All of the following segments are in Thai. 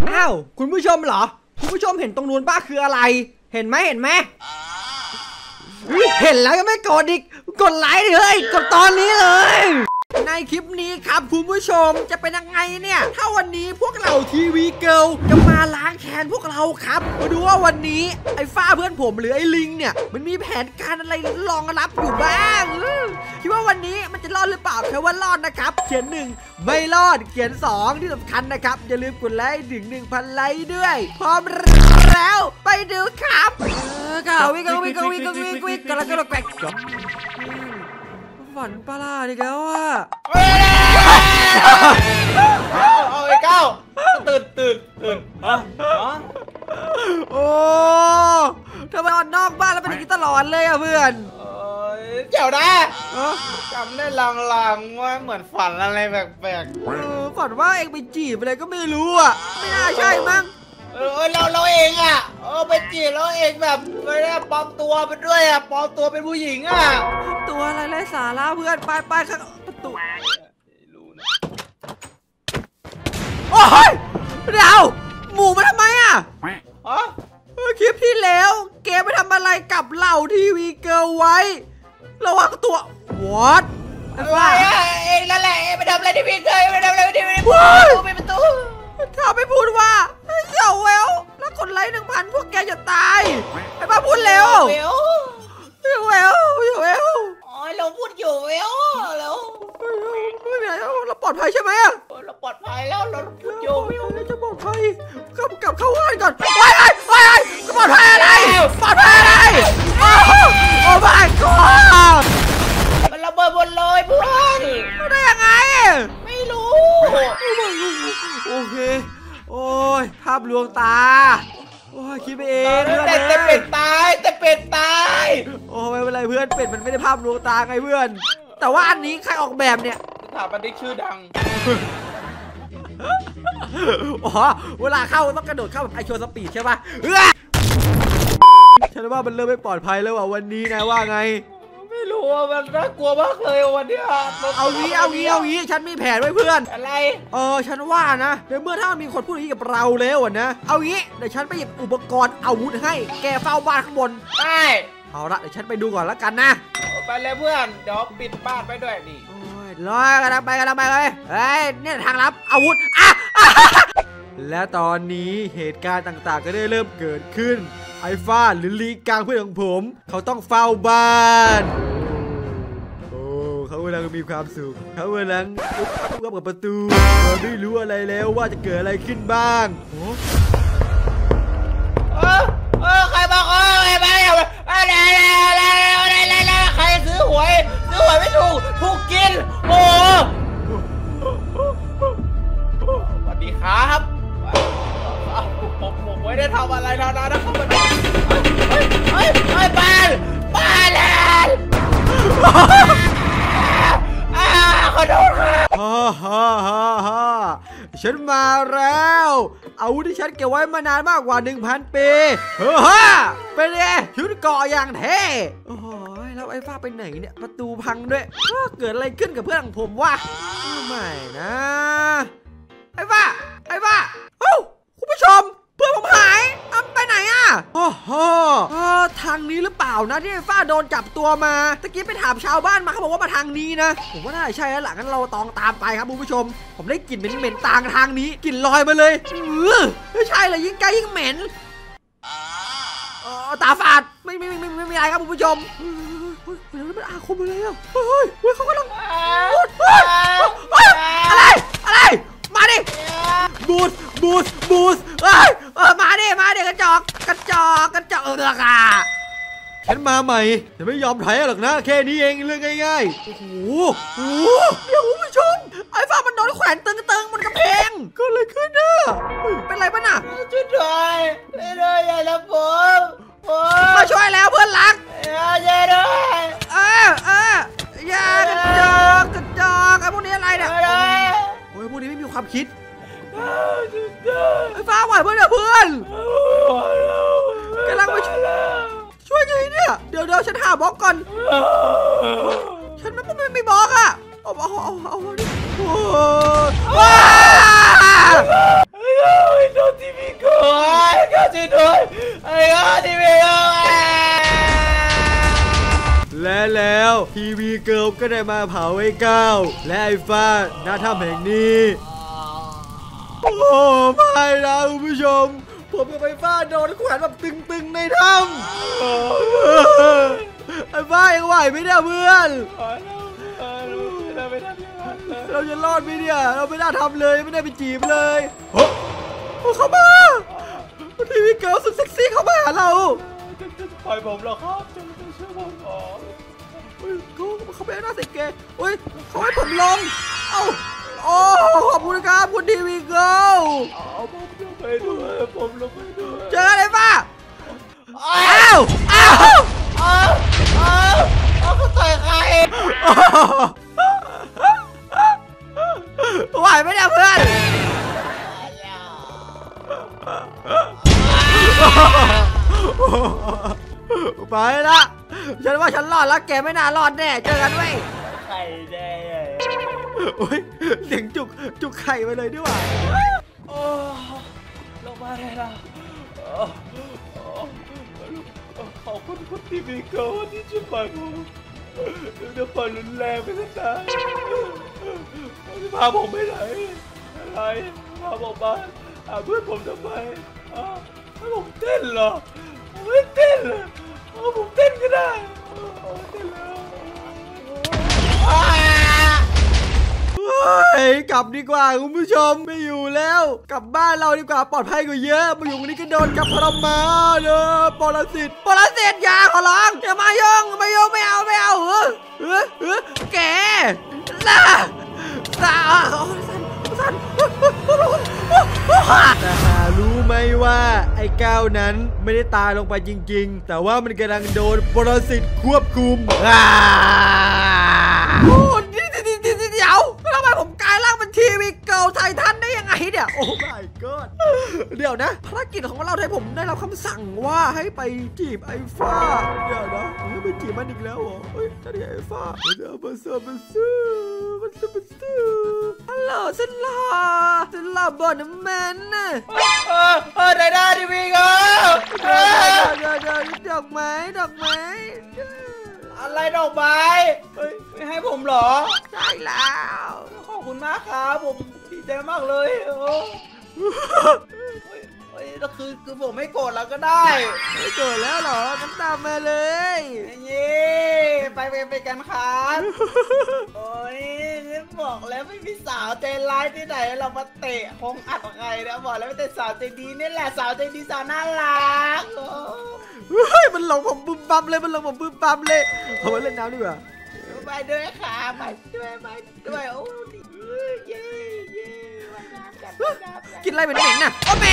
อ้าวคุณผู้ชมเหรอคุณผู้ชมเห็นตรงนู้นป้าคืออะไรเห็นไหมเห็นแล้วยังไม่กดอีกกดไลค์ดิเฮ้ยกดตอนนี้เลยในคลิปนี้ครับคุณผู้ชมจะเป็นยังไงเนี่ยถ้าวันนี้พวกเราทีวีเกิร์ลจะมาล้างแค้นพวกเราครับมาดูว่าวันนี้ไอ้ฟ้าเพื่อนผมหรือไอ้ลิงเนี่ยมันมีแผนการอะไรรองรับอยู่บ้างคิดว่าวันนี้มันจะรอดหรือเปล่าแค่ว่ารอดนะครับเขียน1ไม่รอดเขียน2ที่สำคัญนะครับอย่าลืมกดไลค์ถึง 1,000 ไลค์ด้วยพร้อมแล้วไปดูครับวิ่งกระแกรกฝันปลาล่าดิแกว่าเอาไอ้เก้าตื่นโอ้ทำไมนอนนอกบ้านแล้วเป็นอย่างนี้ตลอดเลยอะเพื่อนเจ๋วนะจำได้ลางๆว่าเหมือนฝันอะไรแปลกๆฝันว่าเองไปจีบอะไรก็ไม่รู้อะไม่น่าใช่มั้งเราเองอะไปจีบเราเองแบบไม่ได้ปลอมตัวไปด้วยอะปลอมตัวเป็นผู้หญิงอะตัวอะไรไร้สาระเพื่อนไปข้างประตูโอ้ยเดี๋ยวหมูมาทำไมอะคลิปที่แล้วเกมไปทำอะไรกับเหล่าทีวีเกิร์ลไว้ระวังตัววอทอะไรเองนั่นแหละไปทำอะไรทีวีเกิร์ลไปทำอะไรทีวีประตูถ้าไม่พูดว่าเดี๋ยวเวลแล้วกดไลค์ 1,000 พวกแกจะตายไอ้ป้าพูดเร็วเวลเราพูดอยู่เวลแล้วไม่เป็นไรเราปลอดภัยใช่ไหมเราปลอดภัยแล้วเราพูดอยู่เวลจะปลอดภัยกลับเข้าบ้านก่อนไปปลอดภัยอะไรโอ้ my god มันระเบิดหมดเลยเพื่อนได้ยังไงไม่รู้โอเคโอ้ยภาพลวงตาโอ้ยคิดไปเองแต่เป็ดตายโอ้ไม่เป็นไรเพื่อนเป็ดมันไม่ได้ภาพลวงตาไงเพื่อนแต่ว่าอันนี้ใครออกแบบเนี่ยสถาปนิกชื่อดังอ๋อเวลาเข้าต้องกระโดดเข้าแบบไอโชว์สปีดใช่ป่ะฉันว่ามันเริ่มไม่ปลอดภัยแล้วว่ะวันนี้นะว่าไงไม่รู้ว่ามันน่ากลัวมากเลยวันนี้เอางี้ฉันมีแผนไว้เพื่อนอะไรฉันว่านะในเมื่อถ้ามันมีคนพูดอย่างนี้กับเราแล้วนะเอางี้เดี๋ยวฉันไปหยิบอุปกรณ์อาวุธให้แกเฝ้าบ้านข้างบนได้เอาละเดี๋ยวฉันไปดูก่อนแล้วกันนะไปเลยเพื่อนเดี๋ยวปิดบ้านไปด้วยดิรอกันไปเลยเฮ้ยเนี่ยทางลับอาวุธและตอนนี้เหตุการณ์ต่างๆก็ได้เริ่มเกิดขึ้นไอ้ฟ้าหรือลีกลางเพื่อนของผมเขาต้องเฝ้าบ้านเขากำลังมีความสุขเขากำลังกับประตูไม่รู้อะไรแล้วว่าจะเกิดอะไรขึ้นบ้างใครบอกอะไรใครซื้อหวยไม่ถูกกินโอ้สวัสดีครับผมไม่ได้ทำอะไรแล้วนะครับบ้านแล้วขอโทษครับฉันมาแล้วอาวุธที่ฉันเก็บไว้มานานมากกว่า 1,000 ปีเป็นไงชุดเกาะอย่างเท่โอ้ยแล้วไอ้ฟ้าไปไหนเนี่ยประตูพังด้วยเกิดอะไรขึ้นกับเพื่อนของผมวะไม่นะไอ้ฟ้าคุณผู้ชมเพื่อนผมหายไปไหนทางนี้หรือเปล่านะที่ไอ้ฟ้าโดนจับตัวมาตะกี้ไปถามชาวบ้านมาเขาบอกว่ามาทางนี้นะผมว่าน่าใช่แล้วล่ะงั้นเราตามไปครับคุณผู้ชมผมได้กลิ่นเหม็นต่างทางนี้กลิ่นลอยมาเลยไม่ใช่เลยยิ่งใกล้ยิ่งเหม็นตาฝาดไม่มีอะไรครับคุณผู้ชมมันอาคมอะไรเฮ้ยเขากำลังอะไรมาดิบูสมาดิกระจอกราคาฉันมาใหม่จะไม่ยอมถอยหรอกนะแค่นี้เองเรื่องง่ายๆโอ้โหเดี๋ยวคุณผู้ชมไอ้ฟ้ามันโดนแขวนตึงมันกระเพงก็เลยขึ้นเป็นไรป่ะน่ะช่วยด้วยอย่าละผมมาช่วยแล้วเพื่อนรักอย่าด้วยอย่ากระจอกไอ้พวกนี้อะไรเนี่ยโอ้ยพวกนี้ไม่มีความคิดไอ้ฟ้าไหวเพื่อนกำลังมาช่วยไงเนี่ยเดี๋ยวฉันหาบล็อกก่อนฉันไม่มีบล็อกเอาดิว้าโดนทีทีวีเกิร์ลก็ได้มาเผาไอ้ก้าวและไอ้ฟ้าณถ้ำแห่งนี้โอ้ไม่นะคุณผู้ชมผมกับไอ้ฟ้าโดนแขวนแบบตึงๆในถ้ำไอ้ฟ้ายังไหวไหมเนี่ยเพื่อนเราจะรอดไหมเนี่ยเราไม่น่าทำเลยไม่ได้ไปจีบเลยโอ้เข้ามาทีวีเกิร์ลสุดเซ็กซี่เข้ามาหาเราปล่อยผมเหรอครับจะเชื่อผมอ๋อเขาไม่น่าใส่เกย์เขาให้ผมลงเอ้าโอ้ขอบคุณครับคุณทีวีเกิร์ลผมลงไปด้วยผมลงไปด้วยเจออะไรป่ะอ้าวเขาต่อยใครไหวไหมเนี่ยเพื่อนไปละฉันว่าฉันรอดแล้วแกไม่น่ารอดแน่เจอกันเว้ยไข่แดงโอ้ยเสียงจุกไข่ไปเลยดีกว่าลงมาได้ละขอบคุณคุณทีวีเกิร์ลที่ช่วยปล่อยผมเดี๋ยวปล่อยรุนแรงไปสักหน่อยพาผมไปไหนอะไรพาผมมาเพื่อนผมทำไมให้ผมเต้นเหรอไม่เต้นเลยผมเต้นก็ได้เต้นแล้วกลับดีกว่าคุณผู้ชมไม่อยู่แล้วกลับบ้านเราดีกว่าปลอดภัยกว่าเยอะมาอยู่ตรงนี้ก็โดนจับทรมานเนอะปรสิตอย่าขอร้องอย่ามาย่องไม่เอาแกล่ะสั่นแต่หารู้ไหมว่าไอ้ก้าวนั้นไม่ได้ตายลงไปจริงๆแต่ว่ามันกำลังโดนปรสิตควบคุมโอ้เดี๋ยวทำไมผมกลายร่างเป็นทีวีเกิร์ลไททันได้ยังไงเนี่ยโอ้ my god เดี๋ยวนะภารกิจของเราที่ผมได้รับคำสั่งว่าให้ไปจีบไอ้ฟ้าเดี๋ยวนะให้ไปจีบมันอีกแล้วเหรอเฮ้ยจะได้ไอ้ฟ้ามาซื้อฮัลโหลฉันรอบอน้ำมันน่ะได้ทีวีเกิร์ลดอกไม้อะไรดอกไม้ไม่ให้ผมเหรอใช่แล้วขอบคุณมากครับผมดีใจมากเลยแล้วคือผมไม่โกรธแล้วก็ได้ไม่โกรธแล้วเหรองั้นตามมาเลยเย่ไปกันครับโอ้ยบอกแล้วไม่มีสาวใจร้ายที่ไหนเรามาเตะห้องอัดใครนะบอกแล้วไม่แต่สาวใจดีนี่แหละสาวใจดีสาวน่ารักมันหลงผมบึ้มบั๊มเลยเอามาเล่นน้ำดีกว่าไปด้วยค่ะไปด้วยโอ้เย่กินอะไรเหม็นๆน่ะโอ้แม่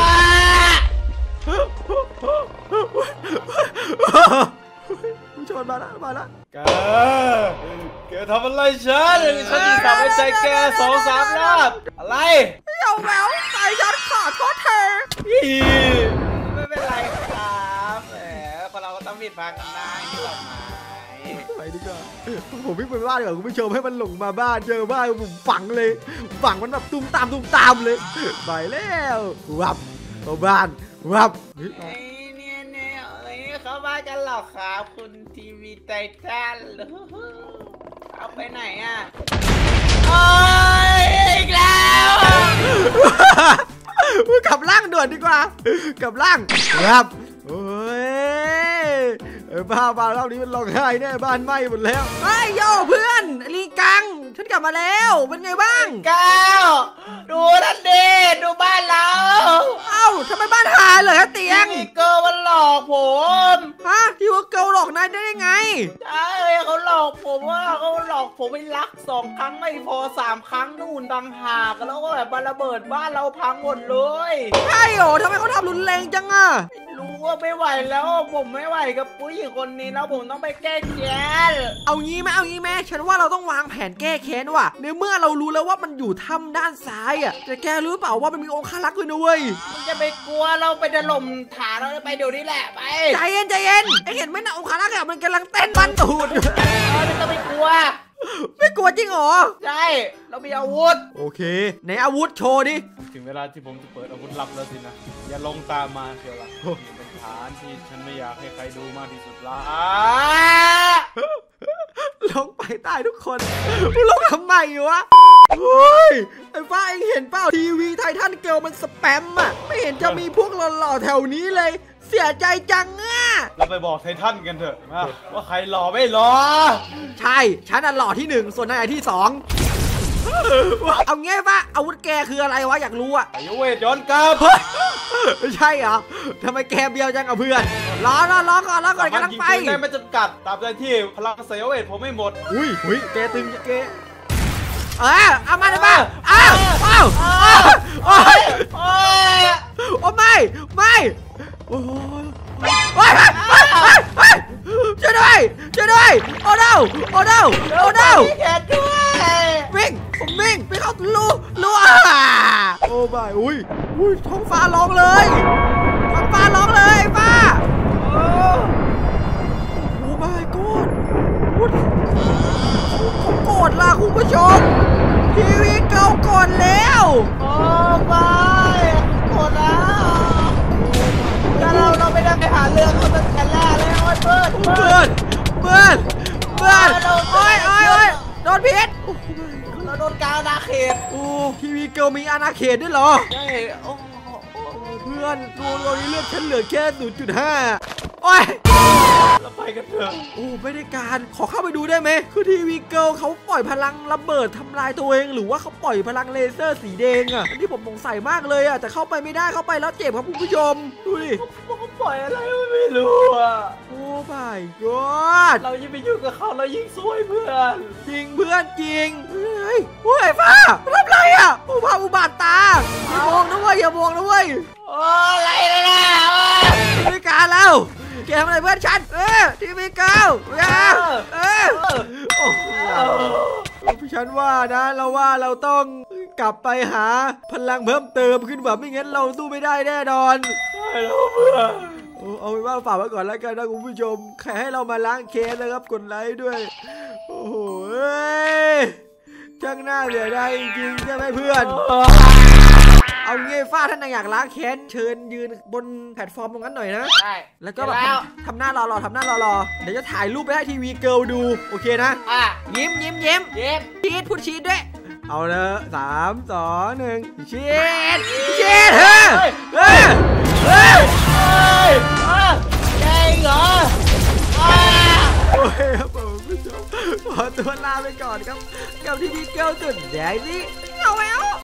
ผู้ชมมาแล้วแกทำอะไรฉันจะทำให้ใจแก2-3 รอบอะไรเจ้าแมวใจฉันขอโทษเธอไม่เป็นไรครับแหมคนเราก็ต้องผิดพลาดกันได้หรอกไปดีกว่าผมวิ่งไปบ้านดีกว่าคุณผู้ชมให้มันหลงมาบ้านเจอบ้านผมฝังมันแบบตุ้มตามเลยไปแล้ววับเข้าบ้านวับเนี่ยเข้าบ้านกันหรอครับคุณทีวีไททันเอาไปไหนอ่ะโอ้ยอีกแล้วกลับร่างด่วนดีกว่ากลับร่างครับโอ้ยบ้านเรานี้มันร้องไห้แน่บ้านไหม้หมดแล้วไอ้โย่เพื่อนลีกังฉันกลับมาแล้วเป็นไงบ้างก้าวดูนั่นดิดูบ้านเราเอ้าทำไมบ้านหายเลยเตียงทีวีเกิร์ลมันหลอกผมทีวีเกิร์ลหลอกนายได้ยังไงใช่เขาหลอกผมว่าเขาหลอกผมไปรัก2 ครั้งไม่พอ3 ครั้งนู่นดังหากแล้วก็แบบระเบิดบ้านเราพังหมดเลยใช่โหทำไมเขาทำรุนแรงจังอ่ะรู้ว่าไม่ไหวแล้วผมไม่ไหวกับผู้หญิงคนนี้แล้วผมต้องไปแก้แค้นเอางี้ไหมฉันว่าเราต้องวางแผนแก้แค้นว่ะในเมื่อเรารู้แล้วว่ามันอยู่ถ้ำด้านซ้ายอ่ะแต่แกรู้เปล่าว่ามันมีองครักษ์ด้วยนะเว้ยมันจะไปกลัวเราไปถล่มฐานเราไปเดี๋ยวนี้แหละไปใจเย็นไอ้เห็นไหมนะองครักษ์อ่ะมันกำลังเต้นบันตูดไม่ต้องไปกลัวจริงเหรอใช่เรามีอาวุธโอเคในอาวุธโชว์ดิถึงเวลาที่ผมจะเปิดอาวุธลับแล้วสินะอย่าลงตามมาเชียวล่ะเป็นฐานที่ฉันไม่อยากให้ใครดูมากที่สุดละลงไปใต้ทุกคนมึงลงทำไมวะเฮ้ยไอ้ฟ้าเองเห็นเปล่าทีวีไททันเกิลมันสแปมอ่ะไม่เห็นจะมีพวกหล่อๆแถวนี้เลยเสียใจจังอ่ะเราไปบอกไททันกันเถอะว่าใครหล่อไม่หล่อใช่ฉันน่ะหล่อที่1ส่วนนายที่2เอางี้ป่ะอาวุธแกคืออะไรวะอยากรู้อะไอ้เวทย้อนกลับไม่ใช่เหรอทำไมแกเบียวจังกับเพื่อนรอก่อนกำลังไปได้ไม่จำกัดตามใจที่พลังเซลเวทผมไม่หมดอุ้ยแกตึงแกเอามาเลยป่ะโอ้ไม่โอ้ยช่วยด้วยโอ้no แกด้วยวิ่งไปเข้ารูโอ้ไม่อุ้ยท้องฟ้าร้องเลยฟ้าโอ้ my god เขาโกรธล่ะคุณผู้ชมทีวีเก่าก่อนแล้วโอ้ไม่โกรธแล้วเราไม่ได้ไปหาเรื่องเขาตั้งแต่แรกเลยเพื่อนโอ้ยโดนพิษเราโดนกาวอาณาเขตโอ้ทีวีเกิลมีอาณาเขตด้วยเหรอใช่เพื่อนตัวนี้เลือดฉันเหลือแค่ 0.5 โอ้ยเราไปกันเถอะไม่ได้การขอเข้าไปดูได้ไหมคือทีวีเกิลเขาปล่อยพลังระเบิดทำลายตัวเองหรือว่าเขาปล่อยพลังเลเซอร์สีแดงอ่ะที่ผมสงสัยมากเลยอ่ะแต่เข้าไปไม่ได้เข้าไปแล้วเจ็บครับคุณผู้ชมดูดิเขาปล่อยอะไรไม่รู้อ่ะโอ้ my god เรายิ่งไปยุ่งกับเขาเรายิ่งซวยเพื่อนจริงเฮ้ยฟ้าทำไรอ่ะอุบาทตาอย่ามองนะเว้ยอะไรนะไม่การแล้วแกทำอะไรเพื่อนฉันทีวีเก่าพี่ฉันว่านะเราต้องกลับไปหาพลังเพิ่มเติมขึ้นแบบไม่งั้นเราสู้ไม่ได้แน่นอนได้แล้วเพื่อนเอาเป็นว่าฝากไว้ก่อนแล้วกันนะคุณผู้ชมใครให้เรามาล้างเคสนะครับกดไลค์ด้วยโอ้โหช่างน่าเสียดายจริงๆใช่ไหมเพื่อนเอาเงี้ยฟ้าท่านอยากล้างแค้นเชิญยืนบนแพลตฟอร์มตรงนั้นหน่อยนะใช่แล้วก็แบบทำหน้ารอเดี๋ยวจะถ่ายรูปไปให้ทีวีเกิลดูโอเคนะยิ้มพูดชีดด้วยเอาเลย3 2 1ชีดเฮ้ยเหรอโอเคครับผมผู้ชมขอตัวลาไปก่อนครับกับทีวีเกิลจุดแดงนี้เอาไว้